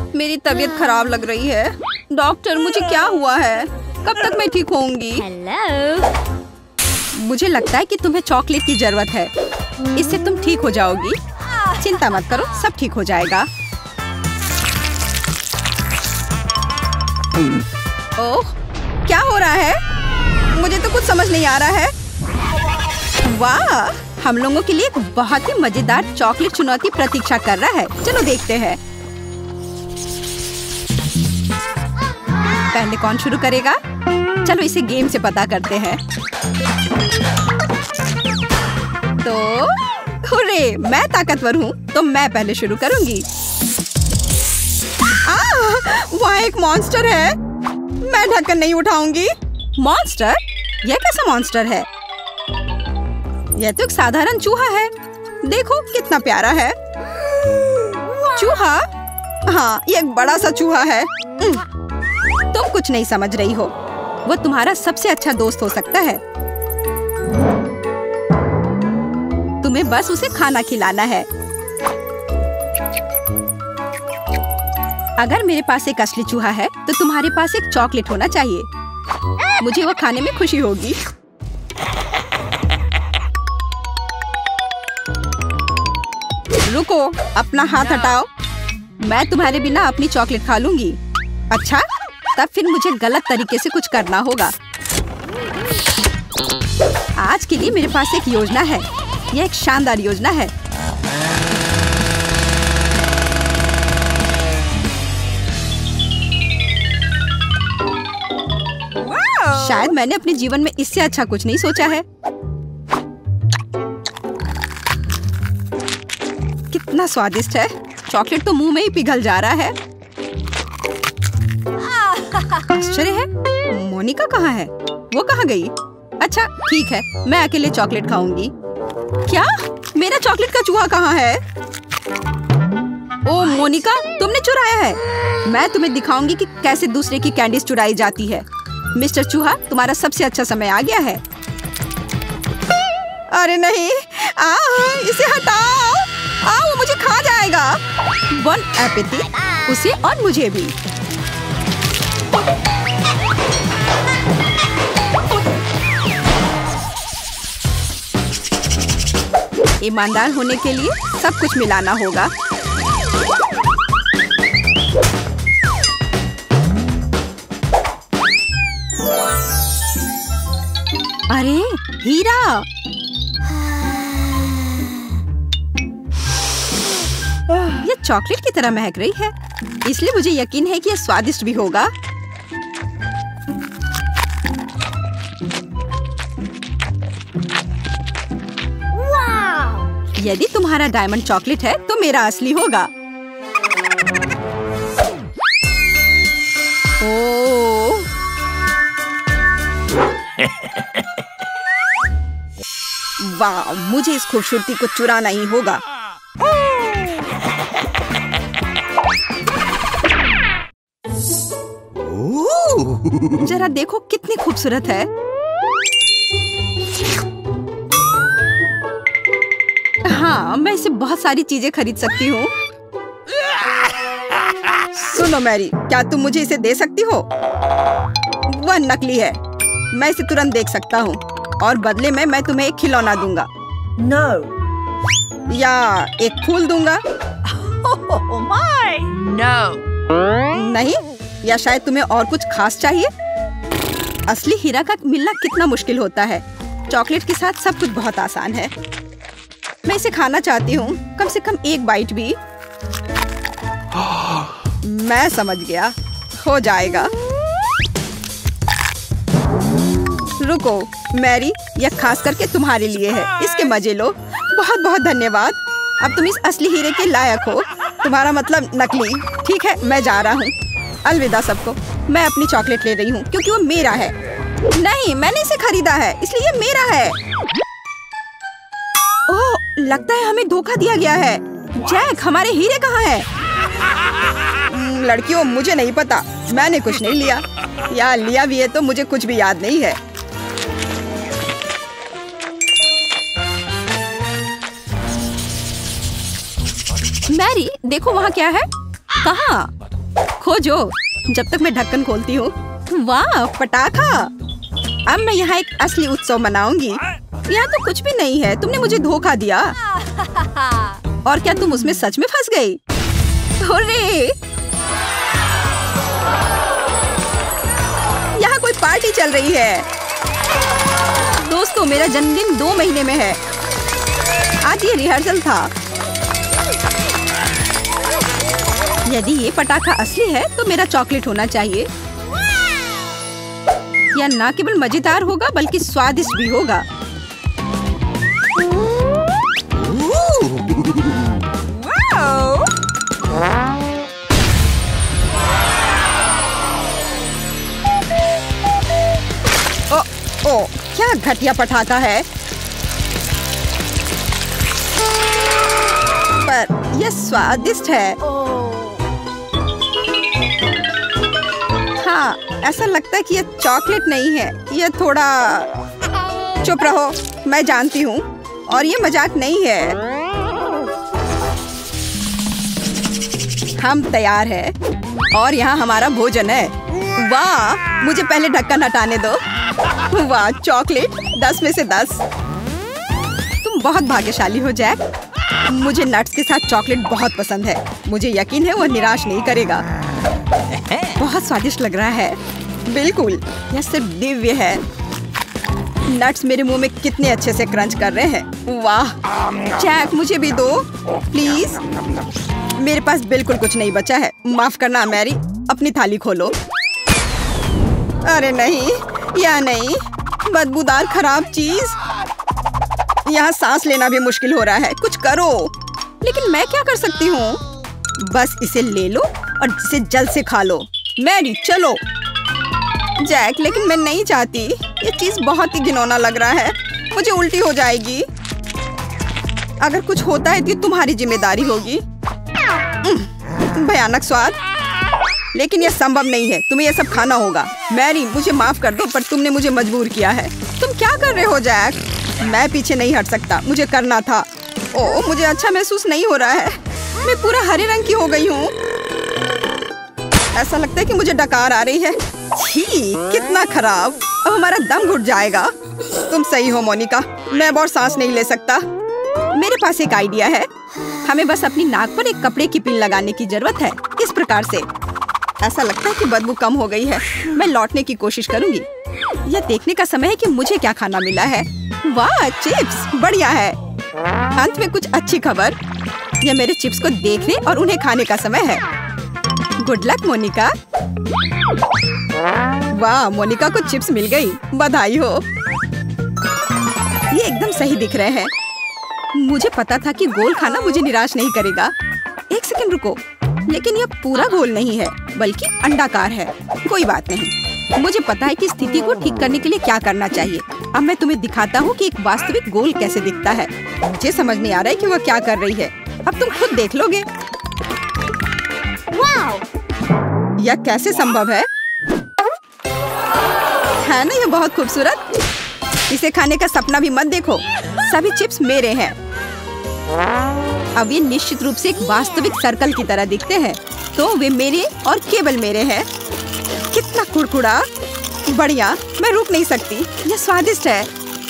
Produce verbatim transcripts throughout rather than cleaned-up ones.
मेरी तबीयत खराब लग रही है। डॉक्टर, मुझे क्या हुआ है? कब तक मैं ठीक होऊंगी? हेलो। मुझे लगता है कि तुम्हें चॉकलेट की जरूरत है। इससे तुम ठीक हो जाओगी। चिंता मत करो, सब ठीक हो जाएगा। ओह, क्या हो रहा है? मुझे तो कुछ समझ नहीं आ रहा है। वाह, हम लोगों के लिए एक बहुत ही मजेदार चॉकलेट चुनौती प्रतीक्षा कर रहा है। चलो देखते हैं। पहले कौन शुरू करेगा? चलो इसे गेम से पता करते हैं। तो हुर्रे, मैं ताकतवर हूँ तो मैं पहले शुरू करूंगी। वहाँ एक मॉन्स्टर है। मैं ढक्कन नहीं उठाऊंगी। मॉन्स्टर? यह कैसा मॉन्स्टर है? यह तो एक साधारण चूहा है। देखो कितना प्यारा है। चूहा? हाँ, ये एक बड़ा सा चूहा है। तुम कुछ नहीं समझ रही हो। वो तुम्हारा सबसे अच्छा दोस्त हो सकता है। तुम्हें बस उसे खाना खिलाना है। अगर मेरे पास एक असली चूहा है तो तुम्हारे पास एक चॉकलेट होना चाहिए। मुझे वो खाने में खुशी होगी। रुको, अपना हाथ हटाओ। मैं तुम्हारे बिना अपनी चॉकलेट खा लूंगी। अच्छा, तब फिर मुझे गलत तरीके से कुछ करना होगा। आज के लिए मेरे पास एक योजना है। यह एक शानदार योजना है। शायद मैंने अपने जीवन में इससे अच्छा कुछ नहीं सोचा है। कितना स्वादिष्ट है। चॉकलेट तो मुंह में ही पिघल जा रहा है। आश्चर्य है, मोनिका कहाँ है? वो कहाँ गई? अच्छा ठीक है, मैं अकेले चॉकलेट खाऊंगी। क्या? मेरा चॉकलेट का चूहा कहाँ है? ओ मोनिका, तुमने चुराया है। मैं तुम्हें दिखाऊंगी कि कैसे दूसरे की कैंडीज चुराई जाती है। मिस्टर चूहा, तुम्हारा सबसे अच्छा समय आ गया है। अरे नहीं, आ, इसे हटाओ। आ, वो मुझे खा जाएगा। वन एपेटी, उसे और मुझे भी। ईमानदार होने के लिए सब कुछ मिलाना होगा। अरे हीरा! यह चॉकलेट की तरह महक रही है, इसलिए मुझे यकीन है कि यह स्वादिष्ट भी होगा। यदि तुम्हारा डायमंड चॉकलेट है तो मेरा असली होगा। ओह! वाह, मुझे इस खूबसूरती को चुराना ही होगा। जरा देखो कितनी खूबसूरत है। हाँ, मैं इसे बहुत सारी चीजें खरीद सकती हूँ। सुनो मैरी, क्या तुम मुझे इसे दे सकती हो? वह नकली है। मैं इसे तुरंत देख सकता हूँ और बदले में मैं तुम्हें एक खिलौना दूंगा। No. या एक फूल दूंगा। Oh my. No. नहीं, या शायद तुम्हें और कुछ खास चाहिए? असली हीरा का मिलना कितना मुश्किल होता है। चॉकलेट के साथ सब कुछ बहुत आसान है। मैं इसे खाना चाहती हूँ, कम से कम एक बाइट भी। मैं समझ गया, हो जाएगा। रुको मैरी, यह खास करके तुम्हारे लिए है। इसके मजे लो। बहुत बहुत धन्यवाद। अब तुम इस असली हीरे के लायक हो। तुम्हारा मतलब नकली। ठीक है, मैं जा रहा हूँ। अलविदा सबको। मैं अपनी चॉकलेट ले रही हूँ क्योंकि वो मेरा है। नहीं, मैंने इसे खरीदा है, इसलिए ये मेरा है। ओह, लगता है हमें धोखा दिया गया है। जैक, हमारे हीरे कहाँ हैं? लड़कियों, मुझे नहीं पता। मैंने कुछ नहीं लिया, या लिया भी है तो मुझे कुछ भी याद नहीं है। मैरी, देखो वहाँ क्या है। कहाँ? खोजो जब तक मैं ढक्कन खोलती हूँ। वाह, पटाखा! अब मैं यहाँ एक असली उत्सव मनाऊंगी। यहाँ तो कुछ भी नहीं है, तुमने मुझे धोखा दिया। और क्या तुम उसमें सच में फंस गई? हुर्रे! यहाँ कोई पार्टी चल रही है। दोस्तों, मेरा जन्मदिन दो महीने में है। आज ये रिहर्सल था। यदि ये पटाखा असली है तो मेरा चॉकलेट होना चाहिए। यह न केवल मजेदार होगा बल्कि स्वादिष्ट भी होगा। ओ, ओ, क्या घटिया पटाखा है। पर यह स्वादिष्ट है। हाँ, ऐसा लगता है कि यह चॉकलेट नहीं है, यह थोड़ा... चुप रहो, मैं जानती हूँ और ये मजाक नहीं है। हम तैयार हैं और यहाँ हमारा भोजन है। वाह, मुझे पहले ढक्कन हटाने दो। वाह, चॉकलेट दस में से दस। तुम बहुत भाग्यशाली हो जैक। मुझे नट्स के साथ चॉकलेट बहुत पसंद है। मुझे यकीन है वो निराश नहीं करेगा। बहुत स्वादिष्ट लग रहा है। बिल्कुल, यह सिर्फ दिव्य है। नट्स मेरे मुंह में कितने अच्छे से क्रंच कर रहे हैं। वाह, जैक मुझे भी दो प्लीज। मेरे पास बिल्कुल कुछ नहीं बचा है। माफ करना मैरी, अपनी थाली खोलो। अरे नहीं, या नहीं, बदबूदार खराब चीज। यहाँ सांस लेना भी मुश्किल हो रहा है। कुछ करो। लेकिन मैं क्या कर सकती हूँ? बस इसे ले लो और इसे जल्द से खा लो। मैरी चलो। जैक, लेकिन मैं नहीं चाहती। ये चीज बहुत ही घिनौना लग रहा है। मुझे उल्टी हो जाएगी। अगर कुछ होता है तो तुम्हारी जिम्मेदारी होगी। भयानक स्वाद, लेकिन यह संभव नहीं है। तुम्हें यह सब खाना होगा। मैरी, मुझे माफ कर दो, पर तुमने मुझे मजबूर किया है। तुम क्या कर रहे हो जैक? मैं पीछे नहीं हट सकता, मुझे करना था। ओह, मुझे अच्छा महसूस नहीं हो रहा है। मैं पूरा हरे रंग की हो गई हूँ। ऐसा लगता है कि मुझे डकार आ रही है। छी, कितना खराब। अब हमारा दम घुट जाएगा। तुम सही हो मोनिका, मैं अब और सांस नहीं ले सकता। मेरे पास एक आइडिया है। हमें बस अपनी नाक पर एक कपड़े की पिन लगाने की जरूरत है। इस प्रकार से। ऐसा लगता है कि बदबू कम हो गई है। मैं लौटने की कोशिश करूंगी। यह देखने का समय है कि मुझे क्या खाना मिला है। वाह, चिप्स बढ़िया है। अंत में कुछ अच्छी खबर। यह मेरे चिप्स को देखने और उन्हें खाने का समय है। Good luck Monica. वाह, मोनिका को चिप्स मिल गई। बधाई हो। ये एकदम सही दिख रहे हैं। मुझे पता था कि गोल खाना मुझे निराश नहीं करेगा। एक सेकंड रुको, लेकिन यह पूरा गोल नहीं है बल्कि अंडाकार है। कोई बात नहीं, मुझे पता है कि स्थिति को ठीक करने के लिए क्या करना चाहिए। अब मैं तुम्हें दिखाता हूँ कि एक वास्तविक गोल कैसे दिखता है। मुझे समझ नहीं आ रहा है कि वह क्या कर रही है। अब तुम खुद देख लोगे। यह कैसे संभव है? है ना, यह बहुत खूबसूरत। इसे खाने का सपना भी मत देखो। सभी चिप्स मेरे हैं। अब ये निश्चित रूप से एक वास्तविक सर्कल की तरह दिखते हैं, तो वे मेरे और केवल मेरे हैं। कितना कुड़कुड़ा। बढ़िया, मैं रुक नहीं सकती। यह स्वादिष्ट है।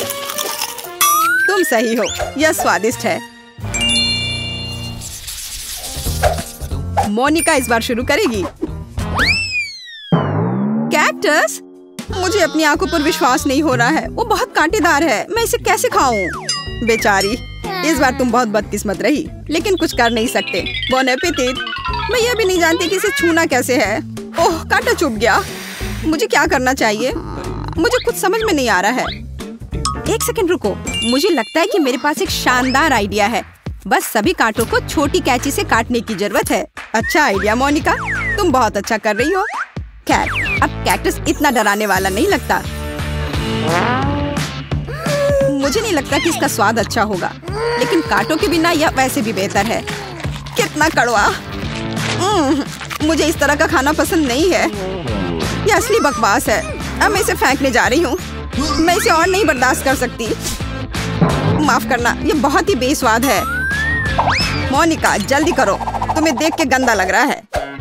तुम सही हो, यह स्वादिष्ट है। मोनिका इस बार शुरू करेगी। कैक्टस, मुझे अपनी आंखों पर विश्वास नहीं हो रहा है। वो बहुत कांटेदार है। मैं इसे कैसे खाऊं? बेचारी, इस बार तुम बहुत बदकिस्मत रही, लेकिन कुछ कर नहीं सकते। Bon appetit. मैं यह भी नहीं जानती कि इसे छूना कैसे है। ओह, कांटा चुभ गया। मुझे क्या करना चाहिए? मुझे कुछ समझ में नहीं आ रहा है। एक सेकंड रुको, मुझे लगता है कि मेरे पास एक शानदार आइडिया है। बस सभी कांटों को छोटी कैंची से काटने की जरूरत है। अच्छा आइडिया मोनिका, तुम बहुत अच्छा कर रही हो। खैर, अब कैक्टस इतना डराने वाला नहीं लगता। मुझे नहीं लगता कि इसका स्वाद अच्छा होगा, लेकिन कांटों के बिना यह वैसे भी बेहतर है। कितना कड़वा। मुझे इस तरह का खाना पसंद नहीं है। यह असली बकवास है। अब मैं इसे फेंकने जा रही हूँ। मैं इसे और नहीं बर्दाश्त कर सकती। माफ करना, यह बहुत ही बेस्वाद है। मोनिका, जल्दी करो, तुम्हें देख के गंदा लग रहा है।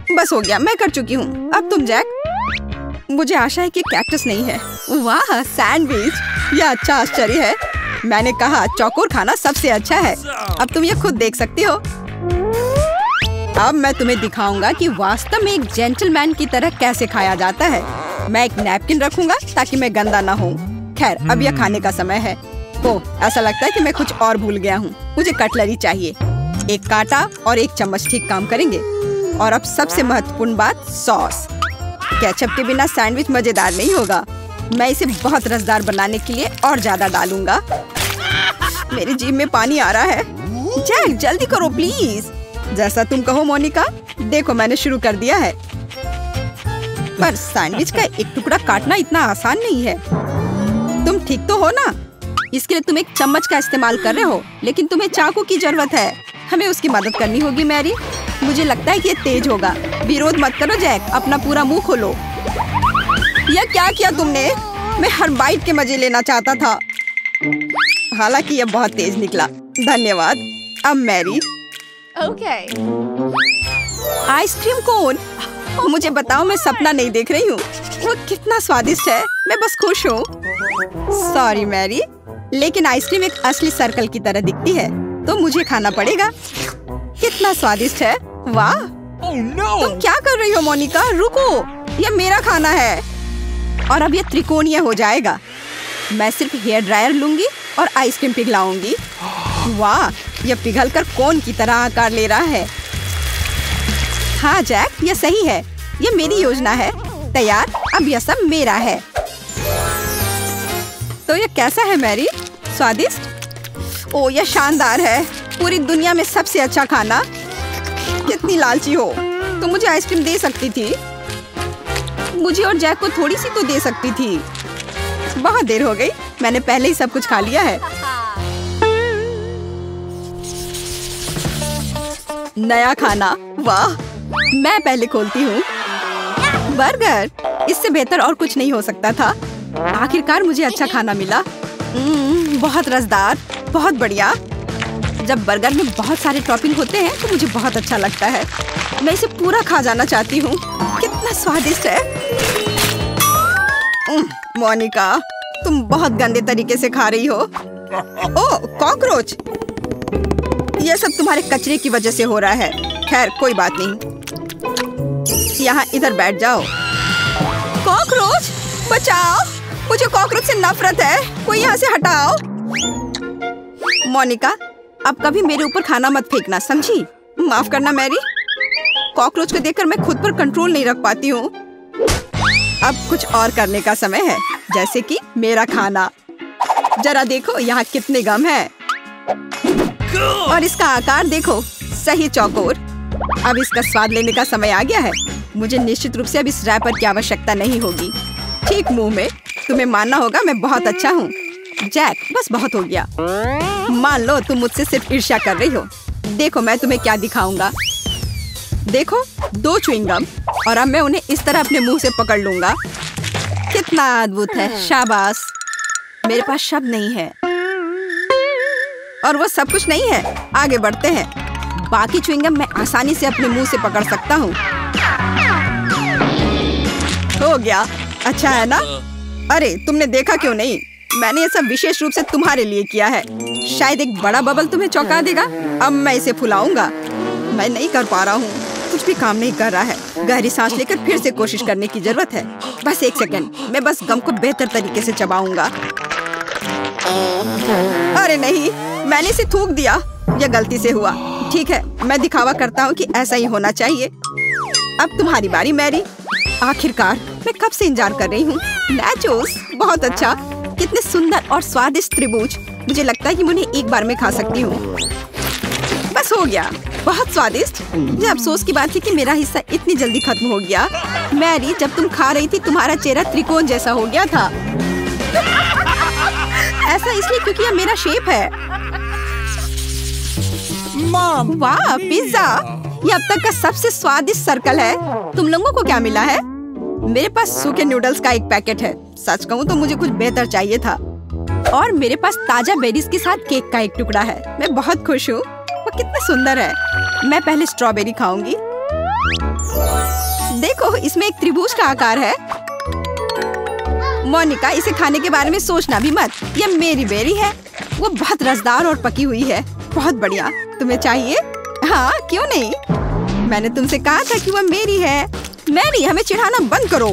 बस हो गया, मैं कर चुकी हूँ। अब तुम जैक। मुझे आशा है कि कैक्टस नहीं है। वाह, सैंडविच, यह अच्छा आश्चर्य है। मैंने कहा चौकोर खाना सबसे अच्छा है। अब तुम ये खुद देख सकती हो। अब मैं तुम्हें दिखाऊंगा कि वास्तव में एक जेंटलमैन की तरह कैसे खाया जाता है। मैं एक नैपकिन रखूंगा ताकि मैं गंदा ना हूँ। खैर, अब यह खाने का समय है। ओह, ऐसा लगता है कि मैं कुछ और भूल गया हूँ। मुझे कटलरी चाहिए। एक कांटा और एक चम्मच ठीक काम करेंगे। और अब सबसे महत्वपूर्ण बात, सॉस। केचप के बिना सैंडविच मजेदार नहीं होगा। मैं इसे बहुत रसदार बनाने के लिए और ज्यादा डालूंगा। मेरी जीभ में पानी आ रहा है। जैक, जल्दी करो प्लीज। जैसा तुम कहो मोनिका। देखो, मैंने शुरू कर दिया है। पर सैंडविच का एक टुकड़ा काटना इतना आसान नहीं है। तुम ठीक तो हो ना? इसके लिए तुम एक चम्मच का इस्तेमाल कर रहे हो, लेकिन तुम्हें चाकू की जरूरत है। हमें उसकी मदद करनी होगी मैरी। मुझे लगता है कि ये तेज होगा। विरोध मत करो जैक, अपना पूरा मुंह खोलो। यह क्या किया तुमने? मैं हर बाइट के मजे लेना चाहता था। हालांकि यह बहुत तेज निकला। धन्यवाद। अब मैरी। Okay. Ice cream cone? मुझे बताओ, मैं सपना नहीं देख रही हूँ। वो कितना स्वादिष्ट है। मैं बस खुश हूँ। सॉरी मैरी, लेकिन आइसक्रीम एक असली सर्कल की तरह दिखती है, तो मुझे खाना पड़ेगा। कितना स्वादिष्ट है। वाह। Oh no! तुम क्या कर रही हो मोनिका? रुको, यह मेरा खाना है। और अब यह त्रिकोणीय हो जाएगा। मैं सिर्फ हेयर ड्रायर लूंगी और आइसक्रीम पिघलाऊंगी। वाह, यह पिघलकर कोन की तरह आकार ले रहा है। हाँ जैक, यह सही है। यह मेरी योजना है। तैयार? अब यह सब मेरा है। तो यह कैसा है मैरी? स्वादिष्ट? ओ, यह शानदार है। पूरी दुनिया में सबसे अच्छा खाना। कितनी लालची हो। तुम मुझे आइसक्रीम दे सकती थी। मुझे और जैक को थोड़ी सी तो दे सकती थी। बहुत देर हो गई। मैंने पहले ही सब कुछ खा लिया है। नया खाना। वाह, मैं पहले खोलती हूँ। बर्गर, इससे बेहतर और कुछ नहीं हो सकता था। आखिरकार मुझे अच्छा खाना मिला। mm, बहुत रसदार, बहुत बढ़िया। जब बर्गर में बहुत सारे टॉपिंग होते हैं तो मुझे बहुत अच्छा लगता है। मैं इसे पूरा खा जाना चाहती हूँ। कितना स्वादिष्ट है। mm, मोनिका, तुम बहुत गंदे तरीके से खा रही हो। Oh, cockroach. यह सब तुम्हारे कचरे की वजह से हो रहा है। खैर, कोई बात नहीं। यहाँ इधर बैठ जाओ। कॉकरोच, बचाओ। मुझे कॉकरोच से नफरत है। कोई यहाँ से हटाओ। मोनिका, अब कभी मेरे ऊपर खाना मत फेंकना, समझी? माफ करना मैरी। कॉकरोच को देखकर मैं खुद पर कंट्रोल नहीं रख पाती हूँ। अब कुछ और करने का समय है, जैसे कि मेरा खाना। जरा देखो यहाँ कितने गम हैं। और इसका आकार देखो, सही चौकोर। अब इसका स्वाद लेने का समय आ गया है। मुझे निश्चित रूप से अब इस रैपर की आवश्यकता नहीं होगी। ठीक मुंह में। तुम्हें मानना होगा मैं बहुत अच्छा हूँ। जैक, बस बहुत हो गया। मान लो तुम मुझसे सिर्फ ईर्ष्या कर रही हो। देखो मैं तुम्हें क्या दिखाऊंगा। देखो, दो च्युइंगम, और अब मैं उन्हें इस तरह अपने मुंह से पकड़ लूंगा। कितना अद्भुत है। शाबाश। मेरे पास शब्द नहीं है। और वो सब कुछ नहीं है। आगे बढ़ते हैं। बाकी च्युइंगम मैं आसानी से अपने मुंह से पकड़ सकता हूँ। हो गया। अच्छा है ना? अरे, तुमने देखा क्यों नहीं? मैंने ये सब विशेष रूप से तुम्हारे लिए किया है। शायद एक बड़ा बबल तुम्हें चौंका देगा। अब मैं इसे फुलाऊंगा। मैं नहीं कर पा रहा हूँ। कुछ भी काम नहीं कर रहा है। गहरी सांस लेकर फिर से कोशिश करने की जरूरत है। बस एक सेकंड। मैं बस गम को बेहतर तरीके से चबाऊंगा। अरे नहीं, मैंने इसे थूक दिया। यह गलती से हुआ। ठीक है, मैं दिखावा करता हूँ कि ऐसा ही होना चाहिए। अब तुम्हारी बारी मैरी। आखिरकार, मैं कब से इंतजार कर रही हूँ। नाचोस, बहुत अच्छा। कितने सुंदर और स्वादिष्ट त्रिभुज। मुझे लगता है कि मैं उन्हें एक बार में खा सकती हूँ। बस हो गया। बहुत स्वादिष्ट। मुझे अफसोस की बात थी कि मेरा हिस्सा इतनी जल्दी खत्म हो गया। मैरी, जब तुम खा रही थी तुम्हारा चेहरा त्रिकोण जैसा हो गया था। ऐसा इसलिए क्योंकि यह मेरा शेप है। Mom! वाह, पिज्जा। ये अब तक का सबसे स्वादिष्ट सर्कल है। तुम लोगों को क्या मिला है? मेरे पास सूखे नूडल्स का एक पैकेट है। सच कहूँ तो मुझे कुछ बेहतर चाहिए था। और मेरे पास ताजा बेरीज के साथ केक का एक टुकड़ा है। मैं बहुत खुश हूँ। वो कितना सुंदर है। मैं पहले स्ट्रॉबेरी खाऊंगी। देखो, इसमें एक त्रिभुज का आकार है। मोनिका, इसे खाने के बारे में सोचना भी मत। ये मेरी बेरी है। वो बहुत रसदार और पकी हुई है। बहुत बढ़िया। तुम्हें चाहिए? हाँ, क्यों नहीं। मैंने तुमसे कहा था कि वो मेरी है। मैरी, हमें चिढ़ाना बंद करो।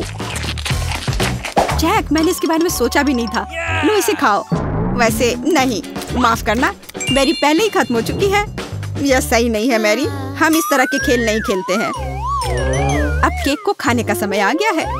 जैक, मैंने इसके बारे में सोचा भी नहीं था। लो, इसे खाओ। वैसे नहीं, माफ करना, मेरी पहले ही खत्म हो चुकी है। यह सही नहीं है मैरी, हम इस तरह के खेल नहीं खेलते हैं। अब केक को खाने का समय आ गया है।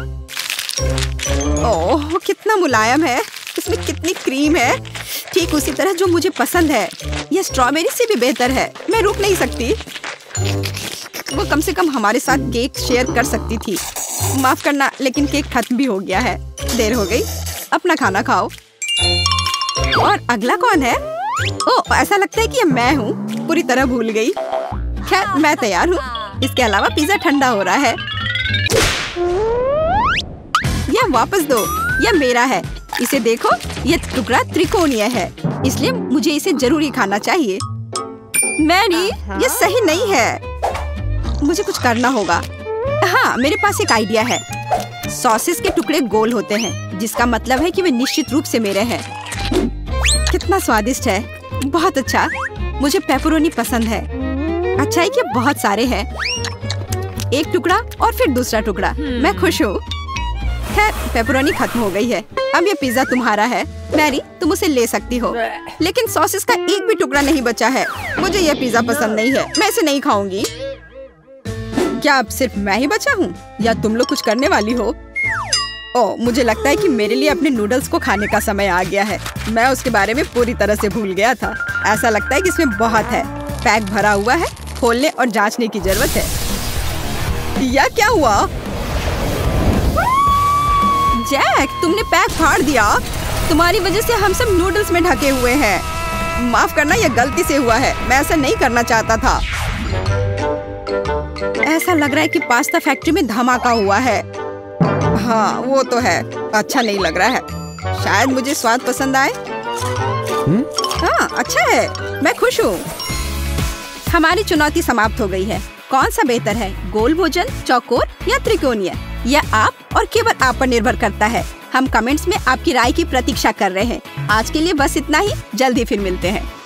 ओह, कितना मुलायम है। इसमें कितनी क्रीम है, ठीक उसी तरह जो मुझे पसंद है। यह स्ट्रॉबेरी से भी बेहतर है। मैं रुक नहीं सकती। वो कम से कम हमारे साथ केक शेयर कर सकती थी। माफ करना, लेकिन केक खत्म भी हो गया है। देर हो गई। अपना खाना खाओ। और अगला कौन है? ओह, ऐसा लगता है कि यह मैं हूँ। पूरी तरह भूल गई। खैर, मैं तैयार हूँ। इसके अलावा पिज्जा ठंडा हो रहा है। यह वापस दो। यह मेरा है। इसे देखो, यह टुकड़ा त्रिकोणीय है, इसलिए मुझे इसे जरूरी खाना चाहिए। मैरी, यह सही नहीं है। मुझे कुछ करना होगा। हाँ, मेरे पास एक आइडिया है। सॉसेस के टुकड़े गोल होते हैं, जिसका मतलब है कि वे निश्चित रूप से मेरे हैं। कितना स्वादिष्ट है। बहुत अच्छा। मुझे पेपरोनी पसंद है। अच्छा है कि बहुत सारे हैं। एक टुकड़ा और फिर दूसरा टुकड़ा। मैं खुश हूँ। खैर, पेपरोनी खत्म हो गई है। अब ये पिज्जा तुम्हारा है। मैरी, तुम उसे ले सकती हो, लेकिन सॉसेस का एक भी टुकड़ा नहीं बचा है। मुझे यह पिज्जा पसंद नहीं है। मैं इसे नहीं खाऊंगी। क्या अब सिर्फ मैं ही बचा हूँ, या तुम लोग कुछ करने वाली हो? ओह, मुझे लगता है कि मेरे लिए अपने नूडल्स को खाने का समय आ गया है। मैं उसके बारे में पूरी तरह से भूल गया था। ऐसा लगता है कि इसमें बहुत है। पैक भरा हुआ है। खोलने और जांचने की जरूरत है। यह क्या हुआ? जैक, तुमने पैक फाड़ दिया। तुम्हारी वजह से हम सब नूडल्स में ढके हुए हैं। माफ करना, यह गलती से हुआ है। मैं ऐसा नहीं करना चाहता था। ऐसा लग रहा है कि पास्ता फैक्ट्री में धमाका हुआ है। हाँ, वो तो है। अच्छा नहीं लग रहा है। शायद मुझे स्वाद पसंद आए। हाँ, अच्छा है। मैं खुश हूँ। हमारी चुनौती समाप्त हो गई है। कौन सा बेहतर है, गोल भोजन, चौकोर या त्रिकोणीय? यह आप और केवल आप पर निर्भर करता है। हम कमेंट्स में आपकी राय की प्रतीक्षा कर रहे हैं। आज के लिए बस इतना ही। जल्दी फिर मिलते हैं।